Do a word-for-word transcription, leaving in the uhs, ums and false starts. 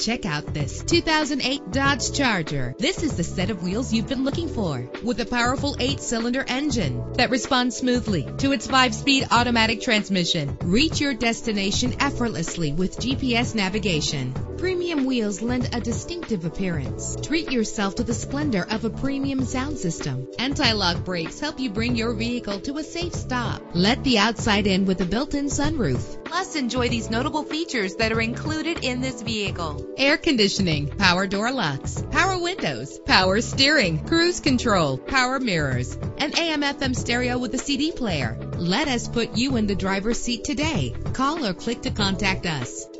Check out this two thousand eight Dodge Charger. This is the set of wheels you've been looking for, with a powerful eight-cylinder engine that responds smoothly to its five-speed automatic transmission. Reach your destination effortlessly with G P S navigation. Premium wheels lend a distinctive appearance. Treat yourself to the splendor of a premium sound system. Anti-lock brakes help you bring your vehicle to a safe stop. Let the outside in with a built-in sunroof. Plus, enjoy these notable features that are included in this vehicle: air conditioning, power door locks, power windows, power steering, cruise control, power mirrors, an A M F M stereo with a C D player. Let us put you in the driver's seat today. Call or click to contact us.